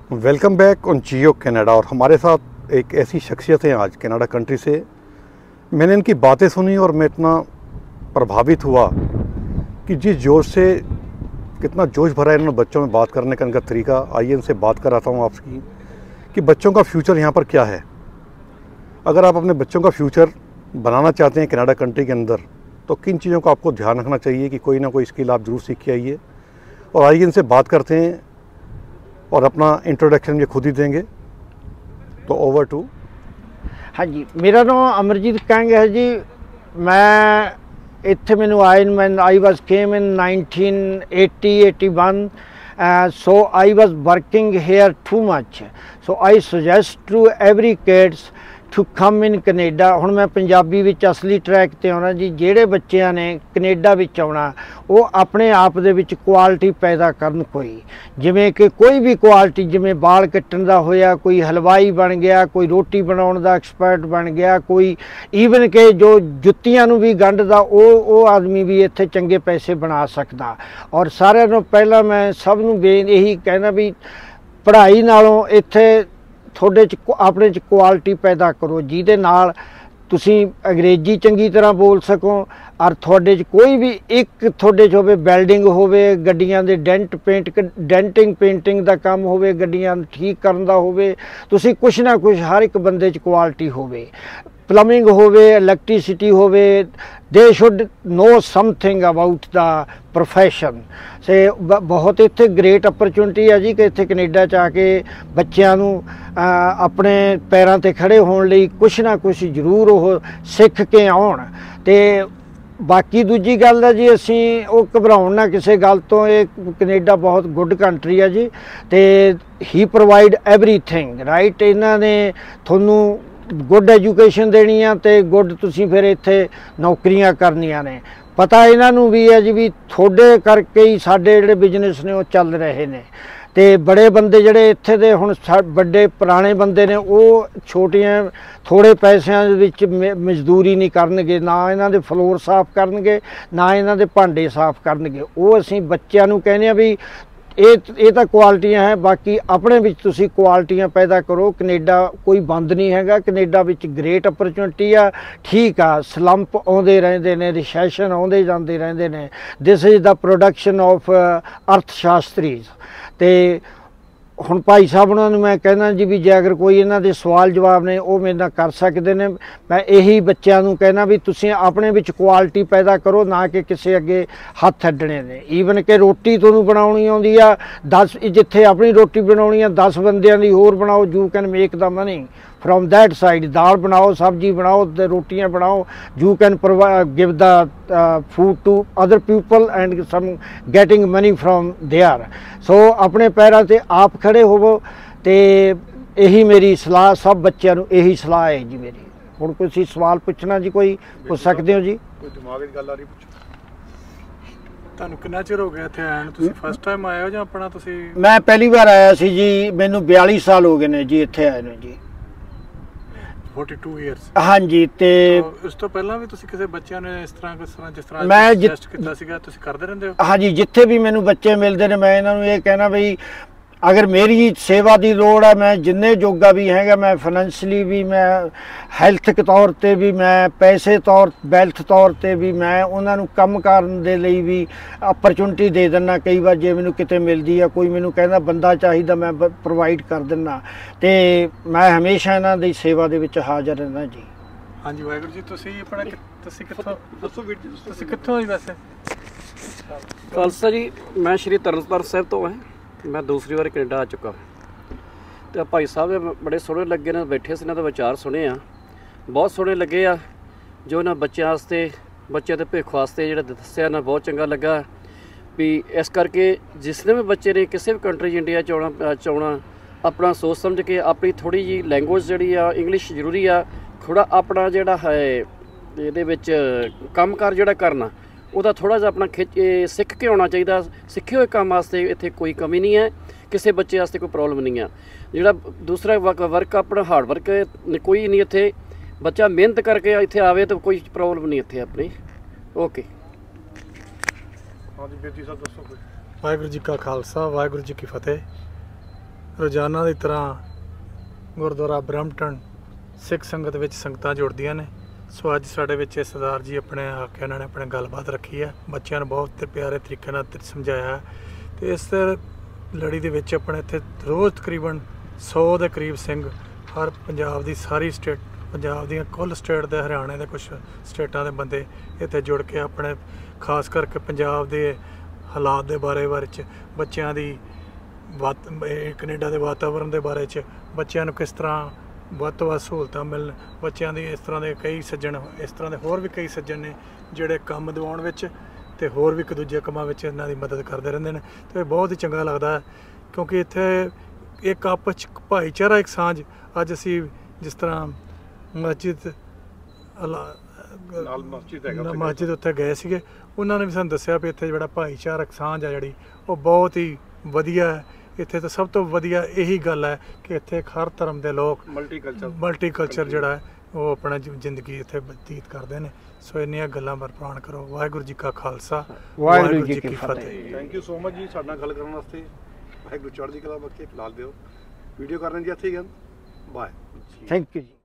Welcome back on Jio Canada. और हमारे साथ एक ऐसी शख्सियत है आज कनाडा कंट्री से। मैंने इनकी बातें सुनी और मैं इतना प्रभावित हुआ कि जिस जोश से, कितना जोश भरा है इन्होंने बच्चों में बात करने का इनका तरीका। आइए इनसे बात कराता हूँ आपकी कि बच्चों का फ्यूचर यहाँ पर क्या है। अगर आप अपने बच्चों का फ्यूचर बनाना चाहते हैं कनाडा कंट्री के अंदर तो किन चीज़ों का आपको ध्यान रखना चाहिए कि कोई ना कोई स्किल आप ज़रूर सीख के आइए। और आइए इनसे बात करते हैं और अपना इंट्रोडक्शन ये खुद ही देंगे। तो ओवर टू। हाँ जी, मेरा नाम अमरजीत कंग है जी। मैं इत्थे मैनू आए I was came in 1980-81 so I was working here too much, so I suggest to every kids to come in Canada। ਹੁਣ ਮੈਂ ਪੰਜਾਬੀ ਵਿੱਚ ਅਸਲੀ ਟਰੈਕ ਤੇ ਆਉਣਾ ਜੀ। ਜਿਹੜੇ ਬੱਚਿਆਂ ਨੇ ਕੈਨੇਡਾ ਵਿੱਚ ਆਉਣਾ ਉਹ ਆਪਣੇ ਆਪ ਦੇ ਵਿੱਚ ਕੁਆਲਿਟੀ ਪੈਦਾ ਕਰਨ, ਕੋਈ ਜਿਵੇਂ ਕਿ ਕੋਈ ਵੀ ਕੁਆਲਿਟੀ, ਜਿਵੇਂ ਬਾਲ ਕੱਟਣ ਦਾ ਹੋਇਆ, ਕੋਈ ਹਲਵਾਈ ਬਣ ਗਿਆ, ਕੋਈ ਰੋਟੀ ਬਣਾਉਣ ਦਾ ਐਕਸਪਰਟ ਬਣ ਗਿਆ, ਕੋਈ ਈਵਨ ਕਿ ਜੋ ਜੁੱਤੀਆਂ ਨੂੰ ਵੀ ਗੰਢਦਾ ਉਹ ਆਦਮੀ ਵੀ ਇੱਥੇ ਚੰਗੇ ਪੈਸੇ ਬਣਾ ਸਕਦਾ। ਔਰ ਸਾਰਿਆਂ ਨੂੰ ਪਹਿਲਾਂ ਮੈਂ ਸਭ ਨੂੰ ਇਹੀ ਕਹਿਣਾ ਵੀ ਪੜ੍ਹਾਈ ਨਾਲੋਂ ਇੱਥੇ ਤੁਹਾਡੇ 'ਚ ਆਪਣੇ 'ਚ ਕੁਆਲਿਟੀ ਪੈਦਾ ਕਰੋ, ਜਿਹਦੇ ਨਾਲ ਤੁਸੀਂ ਅੰਗਰੇਜ਼ੀ ਚੰਗੀ ਤਰ੍ਹਾਂ ਬੋਲ ਸਕੋ। ਔਰ ਤੁਹਾਡੇ 'ਚ ਕੋਈ ਵੀ ਇੱਕ ਤੁਹਾਡੇ 'ਚ ਹੋਵੇ, ਵੈਲਡਿੰਗ ਹੋਵੇ, ਗੱਡੀਆਂ ਦੇ ਡੈਂਟਿੰਗ ਪੇਂਟਿੰਗ ਦਾ ਕੰਮ ਹੋਵੇ, ਗੱਡੀਆਂ ਠੀਕ ਕਰਨ ਦਾ ਹੋਵੇ, ਤੁਸੀਂ ਕੁਛ ਨਾ ਕੁਛ ਹਰ ਇੱਕ ਬੰਦੇ 'ਚ ਕੁਆਲਿਟੀ ਹੋਵੇ। ਪਲੰਬਿੰਗ ਹੋਵੇ, ਇਲੈਕਟ੍ਰੀਸਿਟੀ ਹੋਵੇ, they should know something about the profession. ਸੇ ਬਹੁਤ ਇੱਥੇ ਗ੍ਰੇਟ ਅਪਰਚੁਨਿਟੀ ਹੈ ਜੀ ਕਿ ਇੱਥੇ ਕੈਨੇਡਾ 'ਚ ਆ ਕੇ ਬੱਚਿਆਂ ਨੂੰ ਆਪਣੇ ਪੈਰਾਂ 'ਤੇ ਖੜ੍ਹੇ ਹੋਣ ਲਈ ਕੁਛ ਨਾ ਕੁਛ ਜ਼ਰੂਰ ਉਹ ਸਿੱਖ ਕੇ ਆਉਣ। ਅਤੇ ਬਾਕੀ ਦੂਜੀ ਗੱਲ ਹੈ ਜੀ, ਅਸੀਂ ਉਹ ਘਬਰਾਉਣ ਨਾ ਕਿਸੇ ਗੱਲ ਤੋਂ। ਇਹ ਕੈਨੇਡਾ ਬਹੁਤ ਗੁੱਡ ਕੰਟਰੀ ਹੈ ਜੀ, ਅਤੇ ਹੀ ਪ੍ਰੋਵਾਈਡ ਐਵਰੀਥਿੰਗ ਰਾਈਟ। ਇਹਨਾਂ ਨੇ ਤੁਹਾਨੂੰ ਗੁੱਡ ਐਜੂਕੇਸ਼ਨ ਦੇਣੀ ਆ ਅਤੇ ਗੁੱਡ ਤੁਸੀਂ ਫਿਰ ਇੱਥੇ ਨੌਕਰੀਆਂ ਕਰਨੀਆਂ ਨੇ। ਪਤਾ ਇਹਨਾਂ ਨੂੰ ਵੀ ਹੈ ਜੀ ਵੀ ਤੁਹਾਡੇ ਕਰਕੇ ਹੀ ਸਾਡੇ ਜਿਹੜੇ ਬਿਜ਼ਨਸ ਨੇ ਉਹ ਚੱਲ ਰਹੇ ਨੇ। ਅਤੇ ਬੜੇ ਬੰਦੇ ਜਿਹੜੇ ਇੱਥੇ ਦੇ ਹੁਣ ਵੱਡੇ ਪੁਰਾਣੇ ਬੰਦੇ ਨੇ ਉਹ ਛੋਟੀਆਂ ਥੋੜ੍ਹੇ ਪੈਸਿਆਂ ਦੇ ਵਿੱਚ ਮਜ਼ਦੂਰੀ ਨਹੀਂ ਕਰਨਗੇ, ਨਾ ਇਹਨਾਂ ਦੇ ਫਲੋਰ ਸਾਫ਼ ਕਰਨਗੇ, ਨਾ ਇਹਨਾਂ ਦੇ ਭਾਂਡੇ ਸਾਫ਼ ਕਰਨਗੇ। ਉਹ ਅਸੀਂ ਬੱਚਿਆਂ ਨੂੰ ਕਹਿੰਦੇ ਹਾਂ ਵੀ ਇਹ ਤਾਂ ਕੁਆਲਿਟੀਆਂ ਹੈ, ਬਾਕੀ ਆਪਣੇ ਵਿੱਚ ਤੁਸੀਂ ਕੁਆਲਿਟੀਆਂ ਪੈਦਾ ਕਰੋ। ਕੈਨੇਡਾ ਕੋਈ ਬੰਦ ਨਹੀਂ ਹੈਗਾ, ਕੈਨੇਡਾ ਵਿੱਚ ਗ੍ਰੇਟ ਅਪਰਚੁਨਿਟੀ ਆ। ਠੀਕ ਆ, ਸਲੰਪ ਆਉਂਦੇ ਰਹਿੰਦੇ ਨੇ, ਰਿਸੈਸ਼ਨ ਆਉਂਦੇ ਜਾਂਦੇ ਰਹਿੰਦੇ ਨੇ। This is the production of ਅਰਥ ਸ਼ਾਸਤਰੀਜ਼। ਅਤੇ ਹੁਣ ਭਾਈ ਸਾਹਿਬ ਉਹਨਾਂ ਨੂੰ ਮੈਂ ਕਹਿੰਦਾ ਜੀ ਵੀ ਜੇ ਅਗਰ ਕੋਈ ਇਹਨਾਂ ਦੇ ਸਵਾਲ ਜਵਾਬ ਨੇ ਉਹ ਮੇਰੇ ਨਾਲ ਕਰ ਸਕਦੇ ਨੇ। ਮੈਂ ਇਹੀ ਬੱਚਿਆਂ ਨੂੰ ਕਹਿਣਾ ਵੀ ਤੁਸੀਂ ਆਪਣੇ ਵਿੱਚ ਕੁਆਲਿਟੀ ਪੈਦਾ ਕਰੋ, ਨਾ ਕਿ ਕਿਸੇ ਅੱਗੇ ਹੱਥ ਅੱਡਣੇ ਨੇ। ਈਵਨ ਕਿ ਰੋਟੀ ਤੁਹਾਨੂੰ ਬਣਾਉਣੀ ਆਉਂਦੀ ਆ 10, ਜਿੱਥੇ ਆਪਣੀ ਰੋਟੀ ਬਣਾਉਣੀ ਆ 10 ਬੰਦਿਆਂ ਦੀ ਹੋਰ ਬਣਾਓ। You can make the money from that side। दाल बनाओ, सब्जी बनाओ, रोटियां बनाओ। you can give the food to other people and some getting money from there। so अपने पैरों ते आप खड़े होवो। ते यही मेरी सलाह सब बच्चों को, यही सलाह है जी मेरी। हुण कोई सवाल पूछना जी, कोई पूछ सकते हो जी? कोई दिमाग च गल आ रही पूछो। ਤੁਹਾਨੂੰ ਕਿੰਨਾ ਚਿਰ ਹੋ ਗਿਆ ਇੱਥੇ ਆਏ ਨੂੰ? ਤੁਸੀਂ ਫਸਟ ਟਾਈਮ ਆਏ ਹੋ ਜਾਂ ਆਪਣਾ ਤੁਸੀਂ? ਮੈਂ ਪਹਿਲੀ ਵਾਰ ਆਇਆ ਸੀ ਜੀ, ਮੈਨੂੰ 42 ਸਾਲ ਹੋ ਗਏ ਨੇ ਜੀ ਇੱਥੇ ਆਏ ਨੂੰ ਜੀ। 42 ਇਅਰਸ? ਹਾਂਜੀ। ਤੇ ਉਸ ਤੋਂ ਪਹਿਲਾਂ ਵੀ ਤੁਸੀਂ ਕਿਸੇ ਬੱਚਿਆਂ ਨੇ ਇਸ ਤਰ੍ਹਾਂ ਜਿਸ ਤਰ੍ਹਾਂ ਮੈਂ ਸਜੈਸਟ ਕੀਤਾ ਸੀਗਾ ਤੁਸੀਂ ਕਰਦੇ ਰਹਿੰਦੇ ਹੋ? ਹਾਂਜੀ, ਜਿੱਥੇ ਵੀ ਮੈਨੂੰ ਬੱਚੇ ਮਿਲਦੇ ਨੇ ਮੈਂ ਇਹਨਾਂ ਨੂੰ ਇਹ ਕਹਿਣਾ ਬਈ ਅਗਰ ਮੇਰੀ ਸੇਵਾ ਦੀ ਲੋੜ ਹੈ, ਮੈਂ ਜਿੰਨੇ ਜੋਗਾ ਵੀ ਹੈਗਾ, ਮੈਂ ਫਾਈਨੈਂਸ਼ਲੀ ਵੀ, ਮੈਂ ਹੈਲਥ ਤੌਰ 'ਤੇ ਵੀ, ਮੈਂ ਪੈਸੇ ਤੌਰ ਵੈਲਥ ਤੌਰ 'ਤੇ ਵੀ, ਮੈਂ ਉਹਨਾਂ ਨੂੰ ਕੰਮ ਕਰਨ ਦੇ ਲਈ ਵੀ ਅਪਰਚੁਨਿਟੀ ਦੇ ਦਿੰਦਾ। ਕਈ ਵਾਰ ਜੇ ਮੈਨੂੰ ਕਿਤੇ ਮਿਲਦੀ ਆ, ਕੋਈ ਮੈਨੂੰ ਕਹਿੰਦਾ ਬੰਦਾ ਚਾਹੀਦਾ, ਮੈਂ ਪ੍ਰੋਵਾਈਡ ਕਰ ਦਿੰਦਾ। ਅਤੇ ਮੈਂ ਹਮੇਸ਼ਾ ਇਹਨਾਂ ਦੀ ਸੇਵਾ ਦੇ ਵਿੱਚ ਹਾਜ਼ਰ ਰਹਿੰਦਾ ਜੀ। ਹਾਂਜੀ, ਵਾਹਿਗੁਰੂ ਜੀ। ਤੁਸੀਂ ਆਪਣਾ ਤੁਸੀਂ ਕਿੱਥੋਂ ਦੱਸੋ ਵੀਰ ਜੀ, ਤੁਸੀਂ ਕਿੱਥੋਂ ਜੀ ਵੈਸੇ? ਖਾਲਸਾ ਜੀ, ਮੈਂ ਸ਼੍ਰੀ ਤਰਨਤਾਰਨ ਸਾਹਿਬ ਤੋਂ ਹਾਂ। मैं दूसरी बार कनेडा आ चुका। तो भाई साहब बड़े सोहने लगे ने, बैठे से इन्हों के विचार सुने बहुत सोहने लगे आ। जो इन्होंने बच्चों वास्ते, बच्चों के भविख वास्ते जो दस्या ना, बहुत चंगा लगा भी। इस करके जिसने भी बच्चे ने किसी भी कंट्री इंडिया चाहना अपना सोच समझ के अपनी थोड़ी जी लैंगुएज जी इंग्लिश जरूरी आ। थोड़ा अपना जोड़ा है ये काम कार जोड़ा करना ਉਹਦਾ ਥੋੜ੍ਹਾ ਜਿਹਾ ਆਪਣਾ ਸਿੱਖ ਕੇ ਆਉਣਾ ਚਾਹੀਦਾ। ਸਿੱਖੇ ਹੋਏ ਕੰਮ ਵਾਸਤੇ ਇੱਥੇ ਕੋਈ ਕਮੀ ਨਹੀਂ ਹੈ, ਕਿਸੇ ਬੱਚੇ ਵਾਸਤੇ ਕੋਈ ਪ੍ਰੋਬਲਮ ਨਹੀਂ ਆ। ਜਿਹੜਾ ਦੂਸਰਾ ਵਰਕ ਆਪਣਾ ਹਾਰਡ ਵਰਕ ਕੋਈ ਨਹੀਂ ਇੱਥੇ। ਬੱਚਾ ਮਿਹਨਤ ਕਰਕੇ ਇੱਥੇ ਆਵੇ ਤਾਂ ਕੋਈ ਪ੍ਰੋਬਲਮ ਨਹੀਂ ਇੱਥੇ ਆਪਣੀ। ਓਕੇ। ਹਾਂਜੀ ਬੇਟੀ ਸਾਹਿਬ ਦੱਸੋ ਕੋਈ। ਵਾਹਿਗੁਰੂ ਜੀ ਕਾ ਖਾਲਸਾ, ਵਾਹਿਗੁਰੂ ਜੀ ਕੀ ਫਤਿਹ। ਰੋਜ਼ਾਨਾ ਦੀ ਤਰ੍ਹਾਂ ਗੁਰਦੁਆਰਾ ਬ੍ਰਹਮਟਨ ਸਿੱਖ ਸੰਗਤ ਵਿੱਚ ਸੰਗਤਾਂ ਜੁੜਦੀਆਂ ਨੇ। ਸੋ ਅੱਜ ਸਾਡੇ ਵਿੱਚ ਇਹ ਸਰਦਾਰ ਜੀ ਆਪਣੇ ਆ ਕੇ ਇਹਨਾਂ ਨੇ ਆਪਣੇ ਗੱਲਬਾਤ ਰੱਖੀ ਹੈ, ਬੱਚਿਆਂ ਨੂੰ ਬਹੁਤ ਪਿਆਰੇ ਤਰੀਕੇ ਨਾਲ ਸਮਝਾਇਆ। ਤੇ ਇਸ ਲੜੀ ਦੇ ਵਿੱਚ ਆਪਣੇ ਇੱਥੇ ਰੋਜ਼ ਤਕਰੀਬਨ 100 ਦੇ ਕਰੀਬ ਸਿੰਘ ਹਰ ਪੰਜਾਬ ਦੀ ਸਾਰੀ ਸਟੇਟ, ਪੰਜਾਬ ਦੀਆਂ ਕੁੱਲ ਸਟੇਟ ਦੇ, ਹਰਿਆਣੇ ਦੇ ਕੁਝ ਸਟੇਟਾਂ ਦੇ ਬੰਦੇ ਇੱਥੇ ਜੁੜ ਕੇ ਆਪਣੇ ਖਾਸ ਕਰਕੇ ਪੰਜਾਬ ਦੇ ਹਾਲਾਤ ਦੇ ਬਾਰੇ ਚ, ਬੱਚਿਆਂ ਦੀ ਕੈਨੇਡਾ ਦੇ ਵਾਤਾਵਰਨ ਦੇ ਬਾਰੇ ਚ, ਬੱਚਿਆਂ ਨੂੰ ਕਿਸ ਤਰ੍ਹਾਂ ਵੱਧ ਤੋਂ ਵੱਧ ਸਹੂਲਤਾਂ ਮਿਲਣ, ਬੱਚਿਆਂ ਦੀ ਇਸ ਤਰ੍ਹਾਂ ਦੇ ਕਈ ਸੱਜਣ, ਇਸ ਤਰ੍ਹਾਂ ਦੇ ਹੋਰ ਵੀ ਕਈ ਸੱਜਣ ਨੇ ਜਿਹੜੇ ਕੰਮ ਦਿਵਾਉਣ ਵਿੱਚ ਤੇ ਹੋਰ ਵੀ ਇੱਕ ਦੂਜੇ ਕੰਮਾਂ ਵਿੱਚ ਇਹਨਾਂ ਦੀ ਮਦਦ ਕਰਦੇ ਰਹਿੰਦੇ ਨੇ। ਤੇ ਬਹੁਤ ਹੀ ਚੰਗਾ ਲੱਗਦਾ ਹੈ ਕਿਉਂਕਿ ਇੱਥੇ ਇੱਕ ਆਪਸ 'ਚ ਭਾਈਚਾਰਾ, ਇੱਕ ਸਾਂਝ। ਅੱਜ ਅਸੀਂ ਜਿਸ ਤਰ੍ਹਾਂ ਮਸਜਿਦ ਉੱਥੇ ਗਏ ਸੀਗੇ, ਉਹਨਾਂ ਨੇ ਵੀ ਸਾਨੂੰ ਦੱਸਿਆ ਵੀ ਇੱਥੇ ਜਿਹੜਾ ਭਾਈਚਾਰਕ ਸਾਂਝ ਆ ਜਿਹੜੀ ਉਹ ਬਹੁਤ ਹੀ ਵਧੀਆ ਹੈ। ਇੱਥੇ ਤਾਂ ਸਭ ਤੋਂ ਵਧੀਆ ਇਹੀ ਗੱਲ ਹੈ ਕਿ ਇੱਥੇ ਹਰ ਧਰਮ ਦੇ ਲੋਕ ਮਲਟੀਕਲਚਰ ਜਿਹੜਾ ਹੈ ਉਹ ਆਪਣਾ ਜ਼ਿੰਦਗੀ ਇੱਥੇ ਬਤੀਤ ਕਰਦੇ ਨੇ। ਸੋ ਇੰਨੀਆਂ ਗੱਲਾਂ ਪ੍ਰਵਾਨ ਕਰੋ। ਵਾਹਿਗੁਰੂ ਜੀ ਕਾ ਖਾਲਸਾ, ਵਾਹਿਗੁਰੂ ਜੀ ਕੀ ਫਤਿਹ। ਥੈਂਕ ਯੂ ਸੋ ਮਚ ਜੀ ਸਾਡੇ ਨਾਲ ਗੱਲ ਕਰਨ ਵਾਸਤੇ। ਵਾਹਿਗੁਰੂ ਚੜ੍ਹਦੀ ਕਲਾ ਬਖਸ਼ੇ। ਫਿਲਹਾਲ ਦਿਓ ਵੀਡੀਓ ਕਰਨ ਜੀ ਇੱਥੇ ਹੀ ਬਾਏ। ਥੈਂਕ ਯੂ ਜੀ।